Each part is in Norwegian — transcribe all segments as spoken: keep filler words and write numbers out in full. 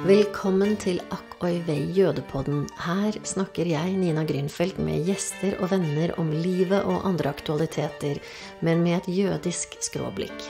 Velkommen til Akk oi vei jødepodden. Her snakker jeg, Nina Grünfeldt, med gjester og venner om livet og andre aktualiteter, men med et jødisk skråblikk.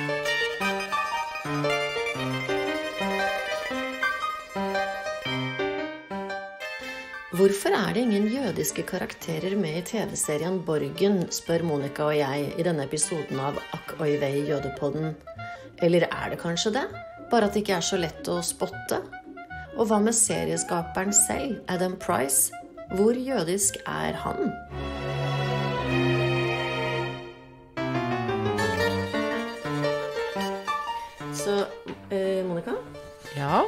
Hvorfor er det ingen jødiske karakterer med i T V-serien Borgen, spør Monica og jeg i denne episoden av Akk oi vei jødepodden. Eller er det kanskje det? Bare at det ikke er så lett å spotte. Og hva med serieskaperen selv, Adam Price? Hvor jødisk er han? Så, eh, Monica? Ja?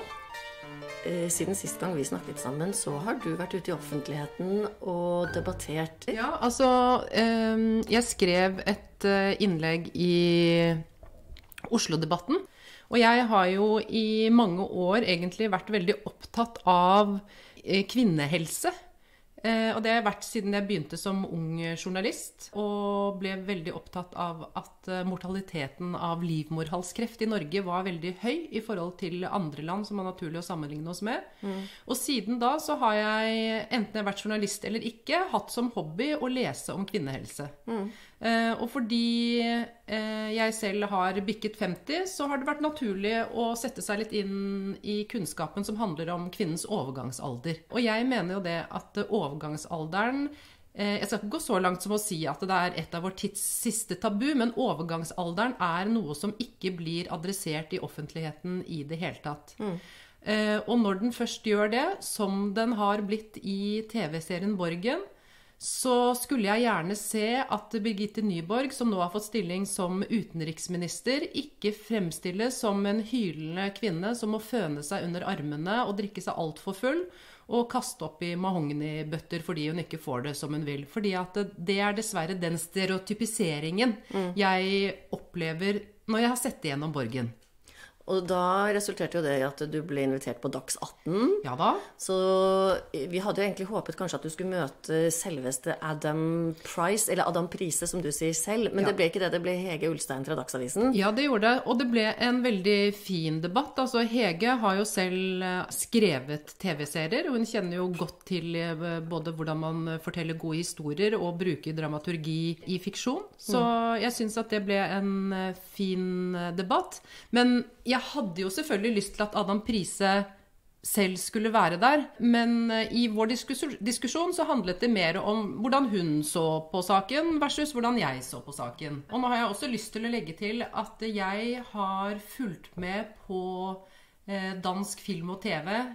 Eh, siden sist gang vi snakket sammen, så har du vært ute i offentligheten og debattert. Ja, altså, eh, jeg skrev et eh, innlegg i Oslo-debatten. Og jeg har jo i mange år egentlig vært veldig opptatt av kvinnehelse. Og det har jeg vært siden jeg begynte som ung journalist, og ble veldig opptatt av at mortaliteten av livmorhalskreft i Norge var veldig høy i forhold til andre land som er naturlig å sammenligne oss med. Mm. Og siden da så har jeg, enten jeg har vært journalist eller ikke, hatt som hobby å lese om kvinnehelse. Mm. Eh, og fordi eh, jeg selv har bikket femti, så har det vært naturlig å sette seg litt inn i kunnskapen som handler om kvinnens overgangsalder. Og jeg mener jo det at overgangsalderen, eh, jeg skal ikke gå så langt som å si at det er et av vår tids siste tabu, men overgangsalderen er noe som ikke blir adressert i offentligheten i det hele tatt. Mm. Eh, og når den først gjør det, som den har blitt i T V-serien Borgen, så skulle jeg gjerne se at Birgitte Nyborg, som nå har fått stilling som utenriksminister, ikke fremstilles som en hylende kvinne som må føne seg under armene og drikke seg alt for full, og kaste opp i mahognibøtter fordi hun ikke får det som hun vil. Fordi at det er dessverre den stereotypiseringen mm. jeg opplever når jeg har sett igjennom Borgen. Og da resulterte jo det i at du ble invitert på Dags atten. Ja da. Så vi hadde jo egentlig håpet kanskje at du skulle møte selveste Adam Price, eller Adam Prise som du sier selv, men ja. Det ble ikke det, det ble Hege Ulstein fra Dagsavisen. Ja, det gjorde det, og det ble en veldig fin debatt. Altså, Hege har jo selv skrevet T V-serier, og hun kjenner jo godt til både hvordan man forteller gode historier og bruker dramaturgi i fiksjon. Så mm. jeg synes at det ble en fin debatt. Men jeg Jeg hadde jo selvfølgelig lyst til at Adam Prise selv skulle være der, men i vår diskusjon så handlet det mer om hvordan hun så på saken versus hvordan jeg så på saken. Og nå har jeg også lyst til å legge til at jeg har fulgt med på dansk film og T V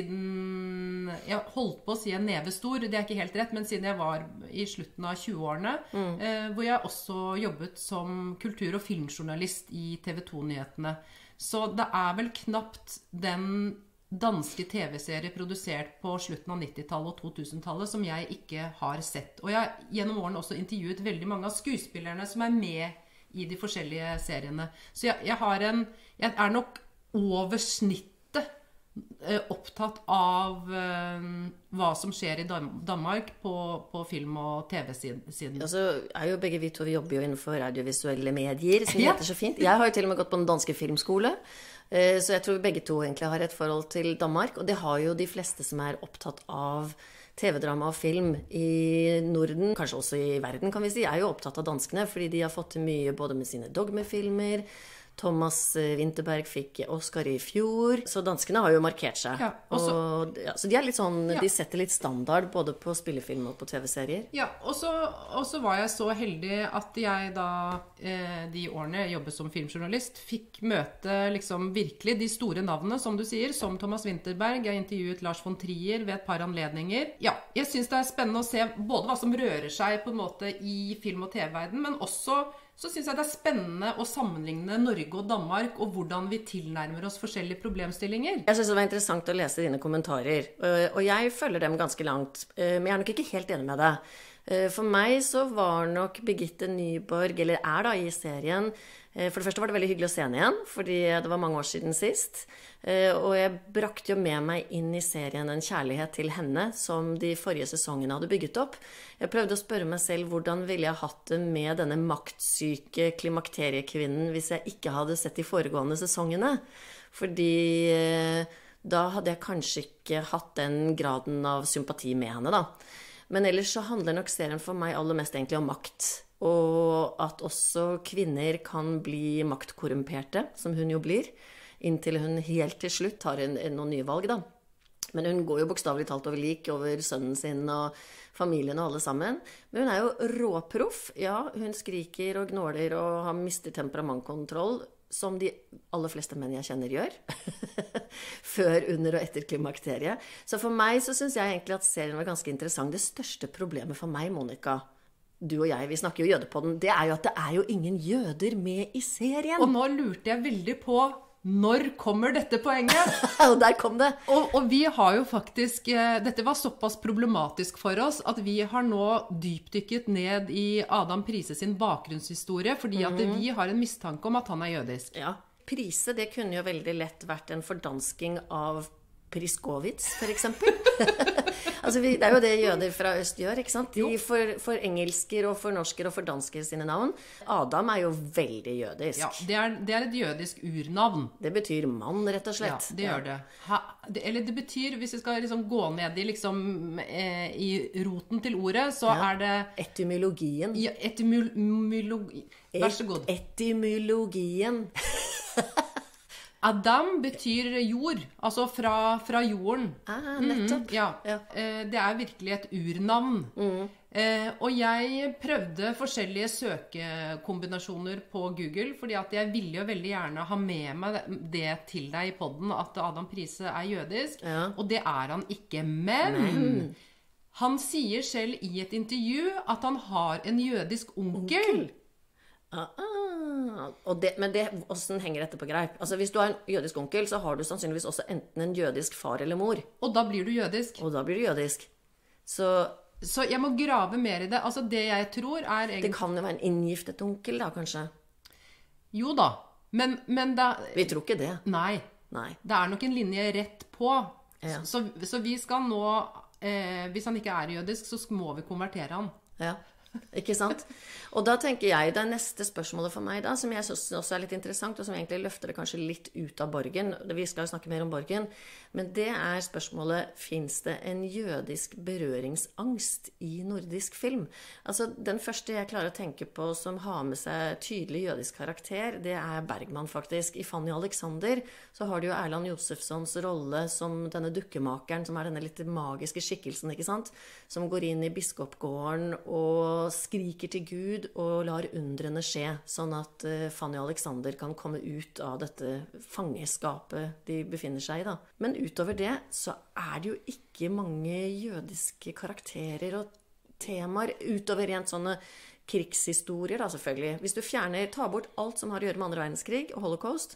siden, jeg holdt på å si en nevestor, det er ikke helt rett, men siden jeg var i slutten av tjueårene, mm. hvor jeg også jobbet som kultur- og filmjournalist i T V to-nyhetene. Så det er vel knapt den danske T V-serie produsert på slutten av nittitallet og to-tusentallet som jeg ikke har sett. Og jeg har gjennom årene også intervjuet veldig mange av skuespillerne som er med i de forskjellige seriene. Så jeg, jeg, har en, jeg er nok over snittet eh, opptatt av eh, hva som skjer i Dam- Danmark på, på film- og T V-siden. Ja, så er jo begge vi to, vi jobber jo innenfor radiovisuelle medier, som ja. heter så fint. Jeg har jo til og med gått på den danske filmskole, eh, så jeg tror vi begge to egentlig har et forhold til Danmark, og det har jo de fleste som er opptatt av T V-drama og film i Norden, kanskje også i verden kan vi si, er jo opptatt av danskene, fordi de har fått til mye både med sine dogmefilmer. Thomas Vinterberg fikk Oscar i fjor, så danskene har jo markert seg. Ja, også, og, ja, så de er litt sånn, ja. De setter litt standard både på spillefilm og på T V-serier. Ja, og så, og så var jeg så heldig at jeg da, eh, de årene jeg jobbet som filmjournalist, fikk møte liksom virkelig de store navnene, som du sier, som Thomas Vinterberg. Jeg intervjuet Lars von Trier ved et par anledninger. Ja, jeg synes det er spennende å se både hva som rører seg på en måte i film- og T V-verden, men også så synes jeg det er spennende å sammenligne Norge og Danmark, og hvordan vi tilnærmer oss forskjellige problemstillinger. Jeg synes det var interessant å lese dine kommentarer, og jeg følger dem ganske langt, men jeg er nok ikke helt enig med deg. For meg så var nok Birgitte Nyborg, eller er da i serien, for det første var det veldig hyggelig å se henne igjen, fordi det var mange år siden sist, og jeg brakte jo med meg inn i serien en kjærlighet til henne som de forrige sesongene hadde bygget opp. Jeg prøvde å spørre meg selv hvordan ville jeg hatt det med denne maktsyke klimakteriekvinnen hvis jeg ikke hadde sett de foregående sesongene, fordi da hadde jeg kanskje ikke hatt den graden av sympati med henne, da. Men ellers så handler nok serien for meg aller mest egentlig om makt. Og at også kvinner kan bli maktkorrumperte, som hun jo blir, inntil hun helt til slutt tar en, en, noen nye valg, da. Men hun går jo bokstavelig talt over lik over sønnen sin og familien og alle sammen. Men hun er jo råproff. Ja, hun skriker og gnåler og har mistet temperamentkontroll, som de aller fleste menn jeg kjenner gjør. Før, under og etter klimakteriet. Så for meg så synes jeg egentlig at serien var ganske interessant. Det største problemet for meg, Monica, du og jeg, vi snakker jo jødepodden, det er jo at det er jo ingen jøder med i serien. Og nå lurte jeg veldig på, når kommer dette poenget? Og der kom det. Og, og vi har jo faktisk, eh, dette var såpass problematisk for oss, at vi har nå dypdykket ned i Adam Prise sin bakgrunnshistorie, fordi at Mhm. vi har en mistanke om at han er jødisk. Ja, Prise, det kunne jo veldig lett vært en fordansking av Priskovits, for eksempel. Altså, vi, det er jo det jøder fra øst gjør, ikke sant? De for, for engelsker og for norsker og for dansker sine navn. Adam er jo veldig jødisk. Ja, det er, det er et jødisk urnavn. Det betyr mann, rett og Ja, slett. det gjør det. Ha, det. Eller det betyr, hvis vi skal liksom gå ned i, liksom, eh, i roten til ordet, så Ja. er det Etymologien. ja, etymologi. Vær så god. Etymologien. Adam betyr jord, altså fra, fra jorden. Ah, nettopp. Mm, ja, Ja. Eh, det er virkelig et urnavn. Eh, og jeg prøvde forskjellige søkekombinasjoner på Google, fordi at jeg ville jo veldig gjerne ha med meg det, det til deg i podden, at Adam Prise er jødisk, Ja. og det er han ikke. Men, Men. han sier selv i et intervju at han har en jødisk onkel. Ah, ah. Og det, men det, hvordan henger dette på greip? Altså, hvis du har en jødisk onkel, så har du sannsynligvis også enten en jødisk far eller mor. Og da blir du jødisk. Og da blir du jødisk. Så Så jeg må grave mer i det. Altså det jeg tror er det egentlig... kan jo være en inngiftet onkel, da, kanskje. Jo da, men, men da... Vi tror ikke det. Nei, Nei. det er nok en linje rett på. Ja. Så, så vi skal nå, eh, hvis han ikke er jødisk, så må vi konvertere han. Ja, ikke sant? Og da tenker jeg, det er neste spørsmålet for meg da, som jeg synes også er litt interessant, og som egentlig løfter det kanskje litt ut av Borgen. Vi skal jo snakke mer om Borgen. Men det er spørsmålet, finnes det en jødisk berøringsangst i nordisk film? Altså, den første jeg klarer å tenke på som har med seg tydelig jødisk karakter, det er Bergman faktisk. I Fanny Alexander så har du jo Erland Josefssons rolle som denne dukkemakeren, som er denne litt magiske skikkelsen, ikke sant? Som går inn i biskopgården og skriker til Gud og lar undrene skje, sånn at uh, Fanny Alexander kan komme ut av dette fangeskapet de befinner seg i, da. Men utover det så er det jo ikke mange jødiske karakterer og temaer, utover rent sånne krigshistorier, da, selvfølgelig. Hvis du fjerner, tar bort alt som har å gjøre med andre verdenskrig og holocaust,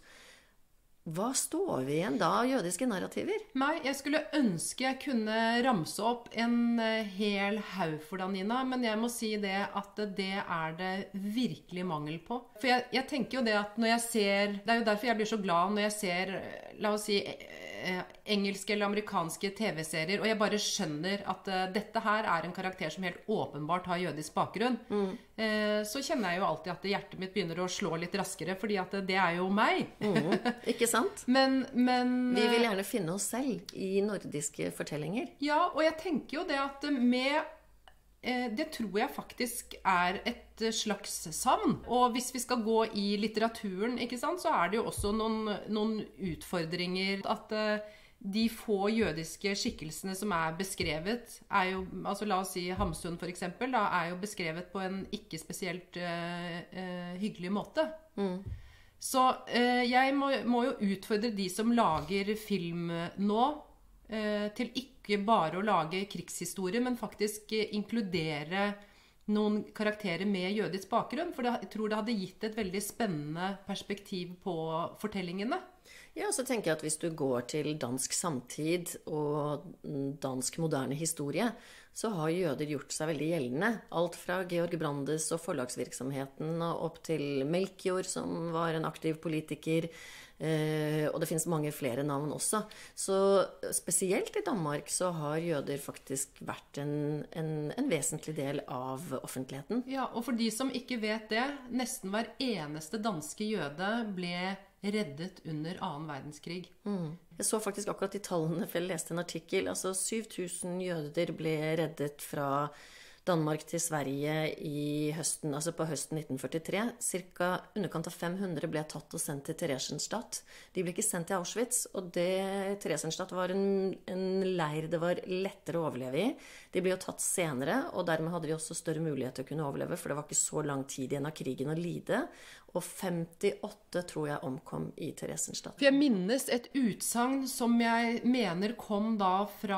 hva står vi igjen da av jødiske narrativer? Nei, jeg skulle ønske jeg kunne ramse opp en eh, hel haug for deg, Nina, men jeg må si det at det er det virkelig mangel på. For jeg, jeg tenker jo det at når jeg ser, det er jo derfor jeg blir så glad når jeg ser, eh, la oss si, eh, engelske eller amerikanske tv-serier, og jeg bare skjønner at eh, dette her er en karakter som helt åpenbart har jødisk bakgrunn, mm. eh, så kjenner jeg jo alltid at hjertet mitt begynner å slå litt raskere, fordi at det er jo meg. Mm. Ikke sant? Men, men Vi vil gjerne finne oss selv i nordiske fortellinger. Ja, og jeg tenker jo det at med eh, det tror jeg faktisk er et slags savn. Og hvis vi skal gå i litteraturen, ikke sant, så er det jo også noen, noen utfordringer. At eh, de få jødiske skikkelsene som er beskrevet, er jo, altså la oss si Hamsun for eksempel, da, er jo beskrevet på en ikke spesielt eh, eh, hyggelig måte. Mm. Så eh, jeg må, må jo utfordre de som lager film nå, eh, til ikke bare å lage krigshistorie, men faktisk eh, inkludere noen karakterer med jødisk bakgrunn, for det, jeg tror det hadde gitt et veldig spennende perspektiv på fortellingene. Ja, så tenker jeg at hvis du går til dansk samtid og dansk moderne historie, så har jøder gjort seg veldig gjeldende. Alt fra Georg Brandes og forlagsvirksomheten og opp til Melchior, som var en aktiv politiker, eh, og det finnes mange flere navn også. Så spesielt i Danmark så har jøder faktisk vært en, en, en vesentlig del av offentligheten. Ja, og for de som ikke vet det, nesten hver eneste danske jøde ble reddet under annen verdenskrig. Mm. Jeg så faktisk akkurat de tallene, for jeg leste en artikkel. Altså syv tusen jøder ble reddet fra Danmark til Sverige i høsten, altså på høsten nitten førtitre. Cirka underkant av fem hundre ble tatt og sendt til Theresienstadt. De ble ikke sendt til Auschwitz, og det, Theresienstadt var en, en leir det var lettere å overleve i. De ble jo tatt senere, og dermed hadde de også større mulighet til å kunne overleve, for det var ikke så lang tid igjen av krigen å lide. Og femtiåtte tror jeg omkom i Theresienstadt. For jeg minnes et utsagn som jeg mener kom da fra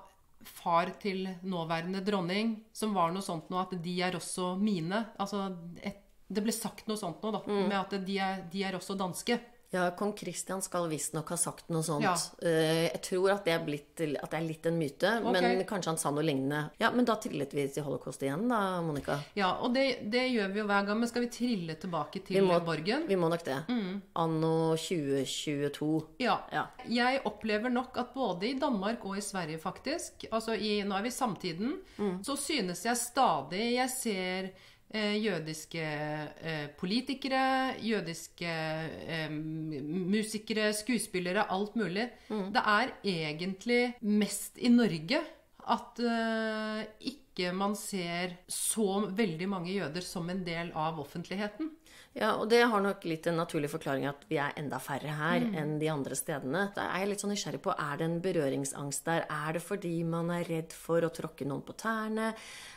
far til nåværende dronning, som var noe sånt noe at de er også mine. Altså, et, det ble sagt noe sånt noe da, mm. med at de er, de er også danske. Ja, kong Christian skal visst nok ha sagt noe sånt. Ja. Jeg tror at det, er blitt, at det er litt en myte, okay. men kanskje han sa noe lignende. Ja, men da trillet vi til Holocaust igjen da, Monica. Ja, og det, det gjør vi jo hver gang, men skal vi trille tilbake til vi må, Borgen? Vi må nok det. Mm. Anno tjue tjueto. Ja. ja, jeg opplever nok at både i Danmark og i Sverige faktisk, altså i, nå er vi samtiden, mm. så synes jeg stadig, jeg ser jødiske eh, politikere, jødiske eh, musikere, skuespillere, alt mulig. Mm. Det er egentlig mest i Norge at eh, ikke man ser så veldig mange jøder som en del av offentligheten. Ja, og det har nok litt en naturlig forklaring at vi er enda færre her mm. enn de andre stedene. Da er jeg litt sånn nysgjerrig på, er det en berøringsangst der? Er det fordi man er redd for å tråkke noen på tærne?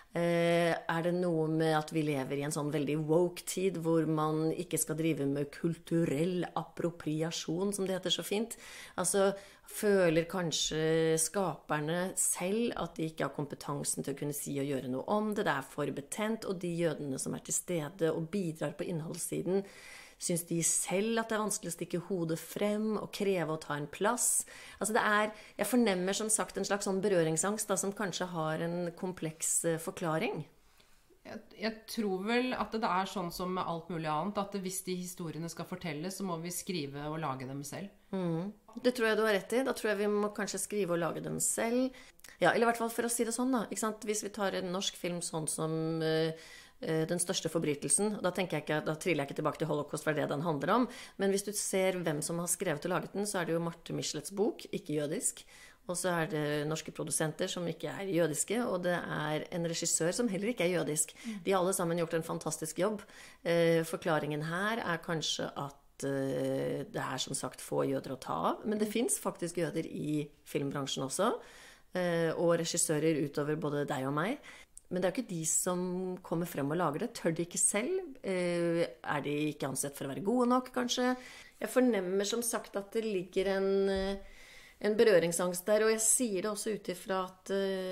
Er det noe med at vi lever i en sånn veldig woke-tid hvor man ikke skal drive med kulturell appropriasjon, som det heter så fint? Altså, føler kanskje skaperne selv at de ikke har kompetansen til å kunne si og gjøre noe om det? Det er for betent, og de jødene som er til stede og bidrar på innholdssiden, syns de selv at det er vanskelig å stikke hodet frem og kreve å ta en plass? Altså det er, jeg fornemmer som sagt en slags sånn berøringsangst da, som kanskje har en kompleks forklaring. Jeg, jeg tror vel at det er sånn som med alt mulig annet, at hvis de historiene skal fortelles, så må vi skrive og lage dem selv. Mm. Det tror jeg du har rett i. Da tror jeg vi må kanskje skrive og lage dem selv. Ja, eller i hvert fall for å si det sånn da, ikke sant? Hvis vi tar en norsk film sånn som uh, Den største forbrytelsen, da, tenker jeg ikke, da triller jeg ikke tilbake til Holocaust, for det er det den handler om. Men hvis du ser hvem som har skrevet og laget den, så er det jo Marte Michelets bok, ikke jødisk. Og så er det norske produsenter som ikke er jødiske, og det er en regissør som heller ikke er jødisk. De har alle sammen gjort en fantastisk jobb. Eh, forklaringen her er kanskje at eh, det er som sagt få jøder å ta av, men det finnes faktisk jøder i filmbransjen også, eh, og regissører utover både deg og meg. Men det er jo ikke de som kommer frem og lager det. Tør de ikke selv? Er de ikke ansett for å være gode nok, kanskje? Jeg fornemmer som sagt at det ligger en, en berøringsangst der, og jeg sier det også ut ifra at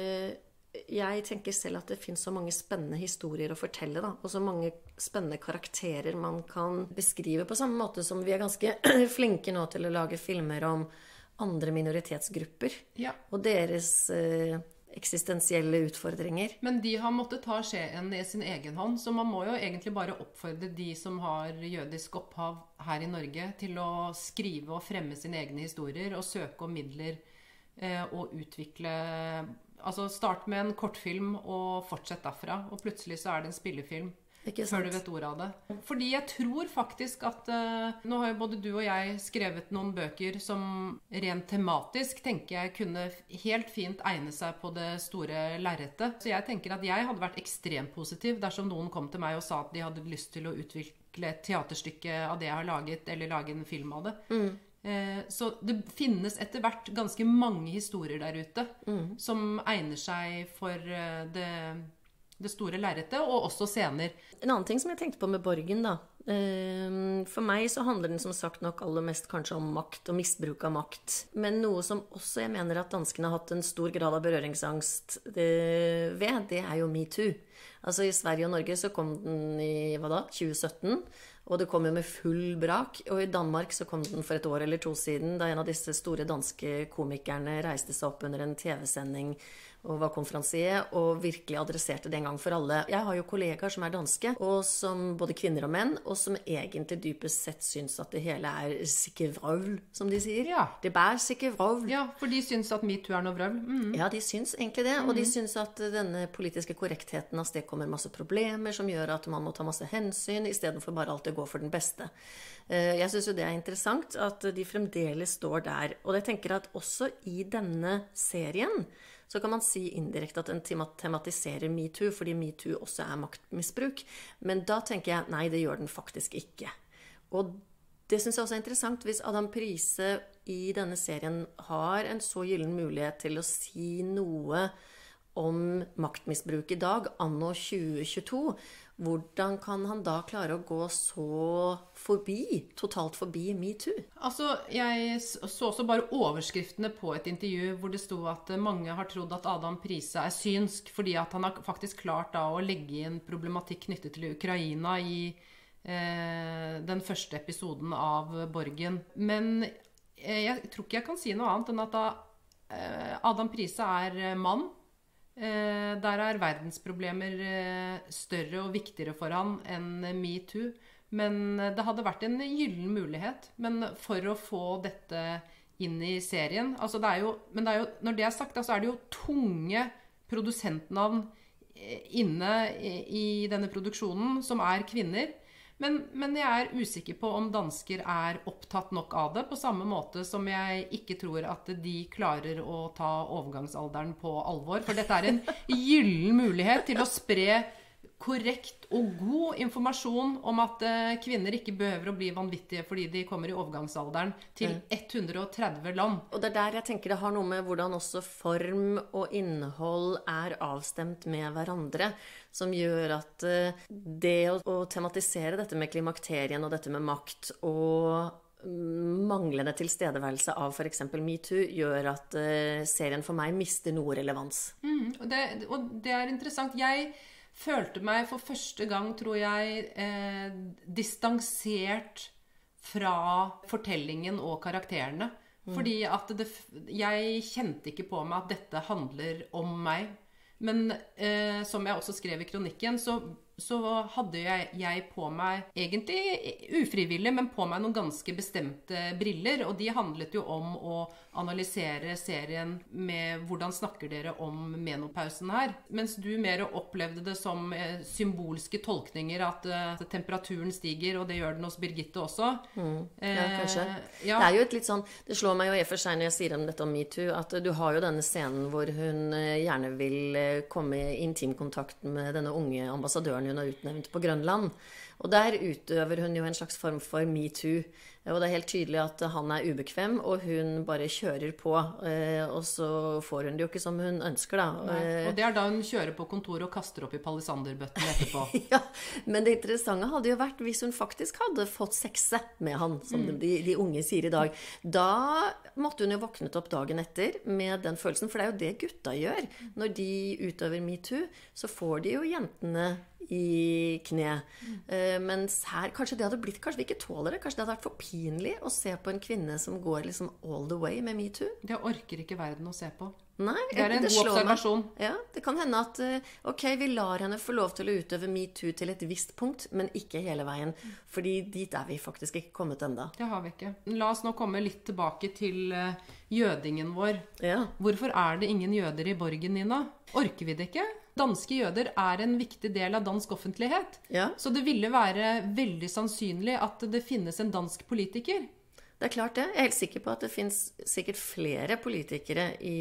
jeg tenker selv at det finnes så mange spennende historier å fortelle, da, og så mange spennende karakterer man kan beskrive på samme måte som vi er ganske flinke nå til å lage filmer om andre minoritetsgrupper, ja. Og deres eksistensielle utfordringer. Men de har måttet ta skjeen i sin egen hånd, så man må jo egentlig bare oppfordre de som har jødisk opphav her i Norge til å skrive og fremme sine egne historier og søke om midler eh, og utvikle, altså start med en kortfilm og fortsett derfra, og plutselig så er det en spillefilm. Før du vet ordet av det. Fordi jeg tror faktisk at uh, nå har jo både du og jeg skrevet noen bøker som rent tematisk tenker jeg kunne helt fint egne seg på det store lerretet. Så jeg tenker at jeg hadde vært ekstremt positiv dersom noen kom til meg og sa at de hadde lyst til å utvikle et teaterstykke av det jeg har laget, eller lage en film av det. Mm. Uh, så det finnes etter hvert ganske mange historier der ute mm. som egner seg for uh, det det store lerretet, og også scener. En annen ting som jeg tenkte på med Borgen da, for meg så handler den som sagt nok aller mest kanskje om makt og misbruk av makt. Men noe som også jeg mener at danskene har hatt en stor grad av berøringsangst ved, det er jo MeToo. Altså i Sverige og Norge så kom den i, hva da, tjue sytten, og det kom jo med full brak. Og i Danmark så kom den for et år eller to siden, da en av disse store danske komikerne reiste seg opp under en tv-sending og var konferansier, og virkelig adresserte det en gang for alle. Jeg har jo kollegaer som er danske, og som både kvinner og menn, og som egentlig dypest sett syns at det hele er sikke vrøvl, som de sier. Ja. Det bær sikke vrøvl. Ja, for de syns at MeToo er noe vrøvl. Mm. Ja, de syns egentlig det, og de syns at denne politiske korrektheten, at det kommer masse problemer som gjør at man må ta masse hensyn, i stedet for bare alltid gå for den beste. Jeg synes jo det er interessant at de fremdeles står der. Og jeg tenker at også i denne serien så kan man si indirekte at den tematiserer MeToo, fordi MeToo også er maktmisbruk. Men da tenker jeg, nei, det gjør den faktisk ikke. Og det synes jeg også er interessant hvis Adam Prise i denne serien har en så gyllen mulighet til å si noe om maktmisbruk i dag, anno tjue tjueto. Hvordan kan han da klare å gå så forbi, totalt forbi MeToo? Altså, jeg så også bare overskriftene på et intervju hvor det stod at mange har trodd at Adam Prise er synsk, fordi at han har faktisk klart da å legge inn problematikk knyttet til Ukraina i eh, den første episoden av Borgen. Men eh, jeg tror ikke jeg kan si noe annet enn at da eh, Adam Prise er mann. Eh, der er verdensproblemer eh, større og viktigere for han enn MeToo. Men det hadde vært en gyllen mulighet. Men for å få dette inn i serien altså det er jo, Men det er jo, når det er sagt, så er det jo tunge produsentnavn inne i, i denne produksjonen som er kvinner. Men, men jeg er usikker på om dansker er opptatt nok av det, på samme måte som jeg ikke tror at de klarer å ta overgangsalderen på alvor. For dette er en gyllen mulighet til å spre korrekt og god informasjon om at kvinner ikke behøver å bli vanvittige fordi de kommer i overgangsalderen til hundre og tretti land. Og det er der jeg tenker det har noe med hvordan også form og innhold er avstemt med hverandre, som gjør at det å, å tematisere dette med klimakterien og dette med makt og manglende tilstedeværelse av for eksempel MeToo gjør at serien for meg mister noe relevans. Mm, og, det, og det er interessant. Jeg følte meg for første gang, tror jeg, eh, distansert fra fortellingen og karakterene. Mm. Fordi at det, jeg kjente ikke på meg at dette handler om meg. Men eh, som jeg også skrev i kronikken, så, så hadde jeg, jeg på meg, egentlig ufrivillig, men på meg noen ganske bestemte briller. Og de handlet jo om å analysere serien med hvordan snakker dere om menopausen her. Mens du mer opplevde det som eh, symbolske tolkninger, at eh, temperaturen stiger, og det gjør den hos Birgitte også. Mm. Ja, kanskje. Eh, ja. Det er jo et litt sånn, det slår meg jo i og for seg når jeg sier om dette om MeToo, at du har jo denne scenen hvor hun gjerne vil komme i intimkontakt med denne unge ambassadøren hun har utnevnt på Grønland. Og der utøver hun jo en slags form for MeToo. Og det er helt tydelig at han er ubekvem, og hun bare kjører på. Og så får hun det jo ikke som hun ønsker, da. Nei. Og det er da hun kjører på kontoret og kaster opp i palisanderbøtten etterpå. Ja, men det interessante hadde jo vært hvis hun faktisk hadde fått sexe med han, som mm. de, de unge sier i dag. Da måtte hun jo våknet opp dagen etter med den følelsen, for det er jo det gutta gjør. Når de utøver MeToo, så får de jo jentene i kne. Mm. Mens her, kanskje det hadde blitt, kanskje vi ikke tåler det, kanskje det hadde vært for pinlig å se på en kvinne som går liksom all the way med MeToo. Det orker ikke verden å se på. Nei, det er en det god observasjon. Meg. Ja, det kan hende at ok, vi lar henne få lov til å utøve MeToo til et visst punkt, men ikke hele veien. Fordi dit er vi faktisk ikke kommet enda. Det har vi ikke. La oss nå komme litt tilbake til jødingen vår. Ja. Hvorfor er det ingen jøder i Borgen, Nina? Orker vi det ikke? Danske jøder er en viktig del av dansk offentlighet. Ja. Så det ville være veldig sannsynlig at det finnes en dansk politiker. Det er klart det. Jeg er helt sikker på at det finnes sikkert flere politikere i,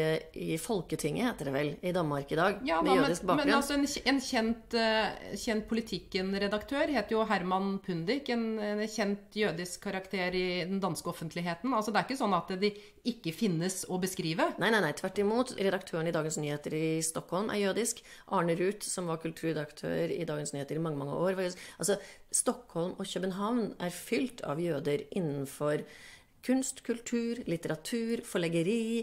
i Folketinget, heter det vel, i Danmark i dag, ja, med da, jødisk men, bakgrunn. Men altså en, en kjent, uh, kjent politikken-redaktør heter jo Herman Pundik, en, en kjent jødisk karakter i den danske offentligheten. Altså det er ikke sånn at det ikke finnes å beskrive. Nei, nei, nei, tvert imot. Redaktøren i Dagens Nyheter i Stockholm er jødisk. Arne Ruth, som var kulturredaktør i Dagens Nyheter i mange, mange år. Altså, Stockholm og København er fylt av jøder innenfor kunst, kultur, litteratur, forleggeri,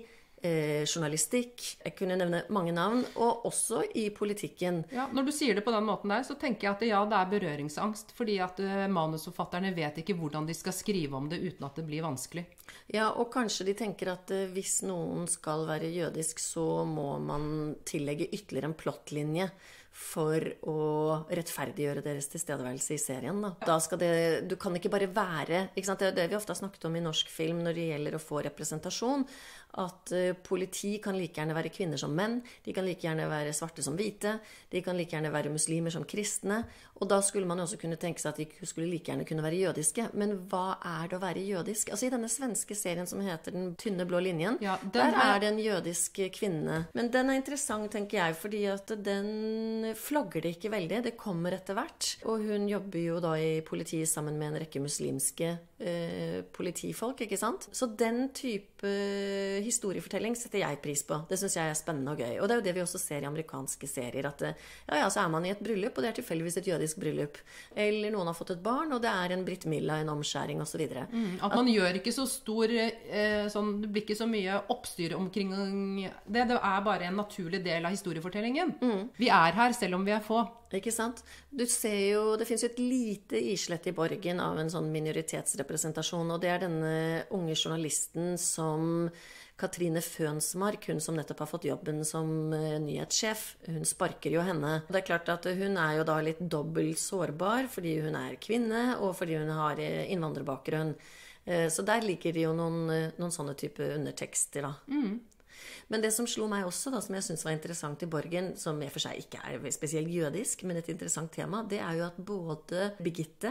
eh, journalistikk, jeg kunne nevne mange navn, og også i politikken. Ja, når du sier det på den måten der, så tenker jeg at ja, det er berøringsangst, fordi at uh, manusforfatterne vet ikke hvordan de skal skrive om det uten at det blir vanskelig. Ja, og kanskje de tenker at uh, hvis noen skal være jødisk, så må man tillegge ytterligere en plottlinje for å rettferdiggjøre deres tilstedeværelse i serien. Da, da skal det, du kan ikke bare være, ikke sant? Det er det vi ofte har snakket om i norsk film når det gjelder å få representasjon, at uh, politi kan like gjerne være kvinner som menn, de kan like gjerne være svarte som hvite, de kan like gjerne være muslimer som kristne, og da skulle man jo også kunne tenke seg at de skulle like gjerne kunne være jødiske. Men hva er det å være jødisk? Altså i denne svenske serien som heter Den tynne blå linjen, ja, der er... er det en jødisk kvinne. Men den er interessant, tenker jeg, fordi at den flagger det ikke veldig. Det kommer etter hvert. Og hun jobber jo da i politiet sammen med en rekke muslimske eh, politifolk, ikke sant? Så den type historiefortelling setter jeg pris på. Det synes jeg er spennende og gøy. Og det er jo det vi også ser i amerikanske serier, at ja, ja, så er man i et bryllup, og det er tilfeldigvis et jødisk bryllup. Eller noen har fått et barn, og det er en Brit Milla, en omskjæring, og så videre. Mm, at man at, gjør ikke så stor, eh, sånn, det blir ikke så mye oppstyr omkring det. Det er bare en naturlig del av historiefortellingen. Mm. Vi er her selv om vi er få. Ikke sant? Du ser jo, det finnes jo et lite islett i Borgen av en sånn minoritetsrepresentasjon, og det er denne unge journalisten som Katrine Fønsmark, hun som nettopp har fått jobben som nyhetssjef, hun sparker jo henne. Det er klart at hun er jo da litt dobbelt sårbar, fordi hun er kvinne, og fordi hun har innvandrerbakgrunn. Så der ligger det jo noen, noen sånne type undertekster da. Mm. Men det som slo meg også, da, som jeg synes var interessant i Borgen, som i og for seg ikke er spesielt jødisk, men et interessant tema, det er jo at både Birgitte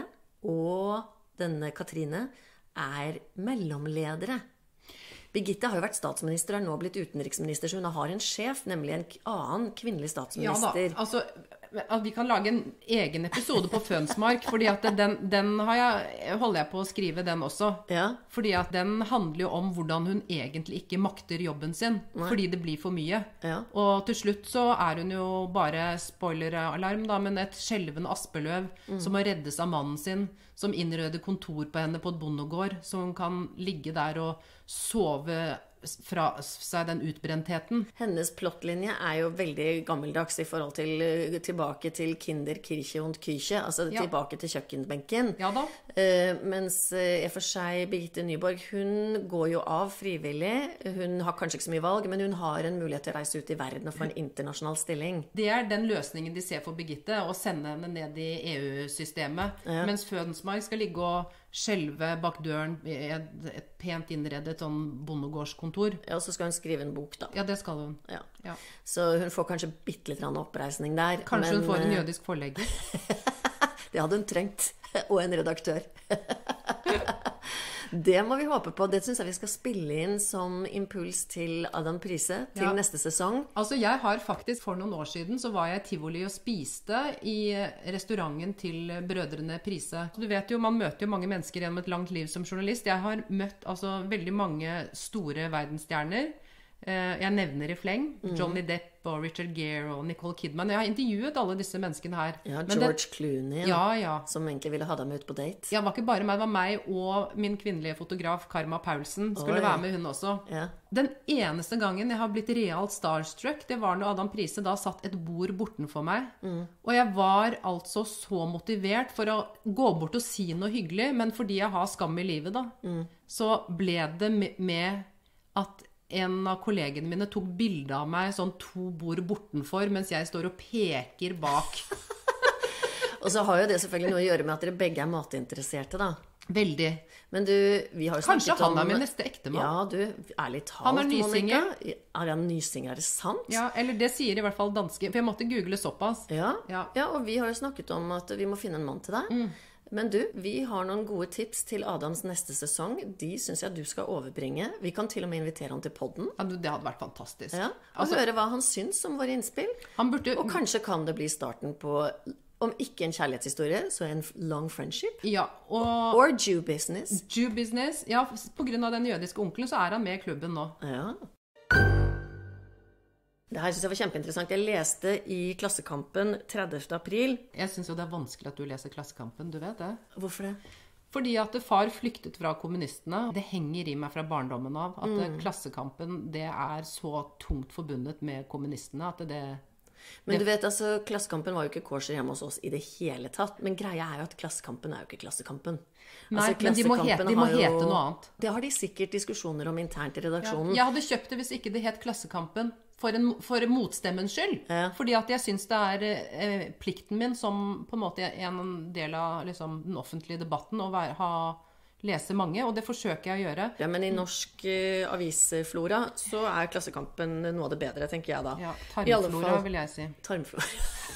og denne Katrine er mellomledere. Birgitte har jo vært statsminister, er nå blitt utenriksminister, så hun har en sjef, nemlig en annen kvinnelig statsminister. Ja da, altså... Vi kan lage en egen episode på Fønsmark, fordi at den, den har jeg, holder jeg på å skrive den også. Ja. Fordi at den handler jo om hvordan hun egentlig ikke makter jobben sin, Nei. Fordi det blir for mye. Ja. Og til slutt så er hun jo bare, spoileralarm da, men et skjelvende aspeløv mm. som må reddes av mannen sin, som innreder kontor på henne på et bondegård, så hun kan ligge der og sove fra seg den utbrentheten. Hennes plottlinje er jo veldig gammeldags i forhold til tilbake til Kinder, Kirche und Küche, altså ja. Tilbake til kjøkkenbenken. Ja da. Uh, mens uh, for seg Birgitte Nyborg, hun går jo av frivillig. Hun har kanskje ikke så mye valg, men hun har en mulighet til å reise ut i verden og få en internasjonal stilling. Det er den løsningen de ser for Birgitte, å sende henne ned i E U-systemet. Ja. Mens Fønsmark skal ligge og skjelve bak døren i et, et pent innredet sånn bondegårdskontor. Ja, og så skal hun skrive en bok da. Ja, det skal hun. Ja. Ja. Så hun får kanskje bittelitt oppreisning der. Kanskje men, hun får en jødisk forlegger. Det hadde hun trengt. Og en redaktør. Det må vi håpe på. Det synes jeg vi skal spille inn som impuls til Adam Prise til ja. Neste sesong. Altså jeg har faktisk, for noen år siden så var jeg i Tivoli og spiste i restauranten til brødrene Prise. Du vet jo, man møter jo mange mennesker gjennom et langt liv som journalist. Jeg har møtt altså veldig mange store verdensstjerner. Jeg nevner i fleng Johnny Depp og Richard Gere og Nicole Kidman. Jeg har intervjuet alle disse menneskene her. Ja, George det, Clooney, ja, ja. Som egentlig ville ha dem ut på date. Ja, det var ikke bare meg, det var meg og min kvinnelige fotograf Karma Paulsen skulle Oi. Være med hun også. Ja. Den eneste gangen jeg har blitt realt starstruck, det var når Adam Prise da satt et bord bortenfor meg. Mm. Og jeg var altså så motivert for å gå bort og si noe hyggelig, men fordi jeg har skam i livet da, mm. så ble det med at en av kollegene mine tok bilde av meg sånn to bord bortenfor, mens jeg står og peker bak. Og så har jo det selvfølgelig noe å gjøre med at dere begge er matinteresserte da. Veldig. Men du, vi har jo snakket om... Kanskje han er min neste ektemann. Ja, du, ærlig talt. Han er nysinger. Er han nysinger, er det sant? Ja, eller det sier i hvert fall danske, for jeg måtte google såpass. Ja, ja. Ja, og vi har jo snakket om at vi må finne en mann til deg. Mm. Men du, vi har noen gode tips til Adams neste sesong. De synes jeg du skal overbringe. Vi kan til og med invitere han til podden. Ja, det hadde vært fantastisk. Ja, og altså, høre hva han syns om våre innspill. Han burde... Og kanskje kan det bli starten på, om ikke en kjærlighetshistorie, så en long friendship. Ja, og... Or Jew business. Jew business. Ja, på grunn av den jødiske onkelen så er han med i klubben nå. Ja. Det her synes jeg var kjempeinteressant. Jeg leste i Klassekampen tredivte april. Jeg synes jo det er vanskelig at du leser Klassekampen, du vet det? Hvorfor det? Fordi at far flyktet fra kommunistene. Det henger i meg fra barndommen av at Mm. Klassekampen, det er så tungt forbundet med kommunistene at det... Men du vet, altså, Klassekampen var jo ikke kosher hjemme hos oss i det hele tatt. Men greia er jo at Klassekampen er jo ikke Klassekampen. Nei, Altså, men de må, hete, de må har jo- hete noe annet. Det har de sikkert diskusjoner om internt i Ja. redaksjonen. Jeg hadde kjøpt det hvis ikke det het Klassekampen. For, en, for motstemmens skyld. Ja. Fordi at jeg syns det er eh, plikten min som på en måte en del av liksom, den offentlige debatten å være, ha, lese mange, og det forsøker jeg å gjøre. Ja, men i norsk uh, avisflora så er Klassekampen noe av det bedre, tenker jeg da. Ja, I alle tarmflora, fall- vil jeg si. Tarmflora.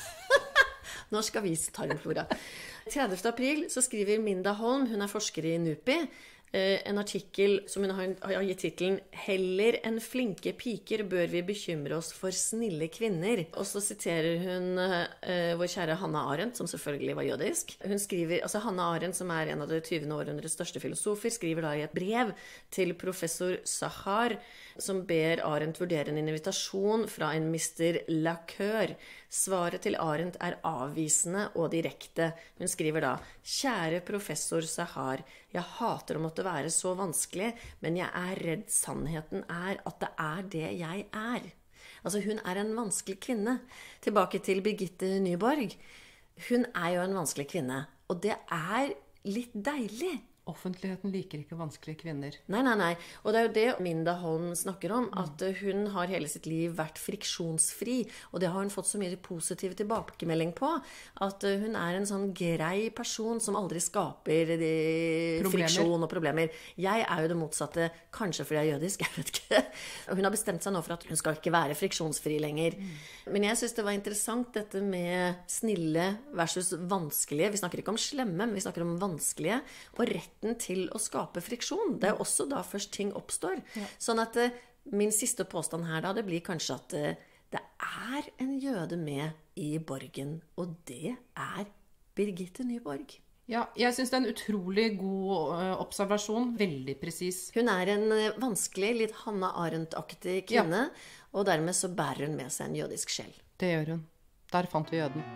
Norsk avis tarmflora. tredivte april så skriver Minda Holm, hun er forsker i NUPI, eh, en artikkel som hun har, har gitt titelen «Heller enn flinke piker bør vi bekymre oss for snille kvinner». Og så siterer hun eh, vår kjære Hannah Arendt, som selvfølgelig var jødisk. Hun skriver, altså Hannah Arendt, som er en av det tyvende århundrets største filosofer, skriver da i et brev til professor Sahar, som ber Arendt vurdere en invitasjon fra en mister Lacoeur. Svaret til Arendt er avvisende og direkte. Hun skriver da: «Kjære professor Sahar, jeg hater å måtte være så vanskelig, men jeg er redd sannheten er at det er det jeg er». Altså, hun er en vanskelig kvinne. Tilbake til Birgitte Nyborg. Hun er jo en vanskelig kvinne, og det er litt deilig. Offentligheten liker ikke vanskelige kvinner. Nei, nei, nei. Og det er jo det Minda Holm snakker om, at hun har hele sitt liv vært friksjonsfri, og det har hun fått så mye positiv tilbakemelding på, at hun er en sånn grei person som aldri skaper de friksjon og problemer. Jeg er jo det motsatte, kanskje fordi jeg er jødisk, jeg vet ikke. Hun har bestemt seg nå for at hun skal ikke være friksjonsfri lenger. Men jeg synes det var interessant dette med snille versus vanskelige. Vi snakker ikke om slemme, men vi snakker om vanskelige, og rett til å skape friksjon. Det er også da først ting oppstår. Ja. Sånn at uh, min siste påstand her da, det blir kanskje at uh, det er en jøde med i Borgen, og det er Birgitte Nyborg. Ja, jeg synes det er en utrolig god uh, observasjon, veldig presis. Hun er en uh, vanskelig, litt Hannah Arendt-aktig kvinne, ja. Og dermed så bærer hun med seg en jødisk sjel. Det gjør hun. Der fant vi jøden.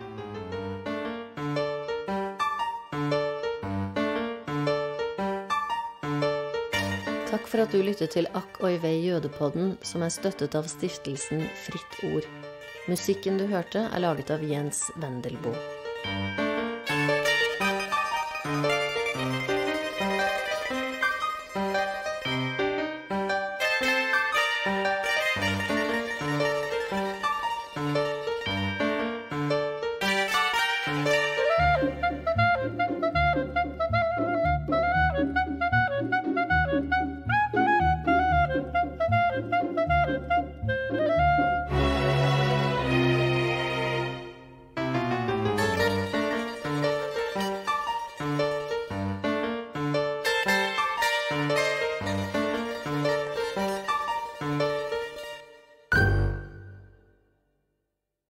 Takk for at du lyttet til Akk oi vei jødepodden, som er støttet av stiftelsen Fritt Ord. Musikken du hørte er laget av Jens Wendelboe.